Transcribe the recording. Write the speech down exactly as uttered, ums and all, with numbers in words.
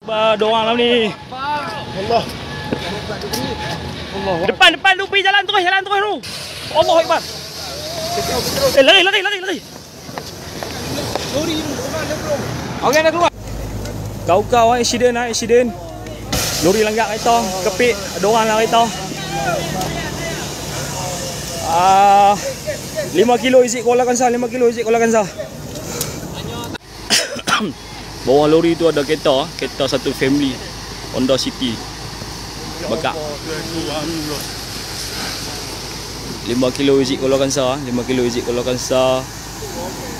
Dua orang lah ni. Allah. Allah. Depan depan tu pergi jalan terus, jalan terus tu. Allah Akbar. Eh lari lari lari lari. Lori tu, mana belum? Okey dah keluar. Kau-kau accident ah accident. Lori langgar kereta, kepit, ada orang lah kereta. Ah, lima kilo isi Kuala Kangsar, lima kilo isi Kuala Kangsar. Bawah lori tu ada kereta, kereta satu family Honda City. Bekak. lima kilo isi Kuala Kangsar, lima kilo isi Kuala Kangsar.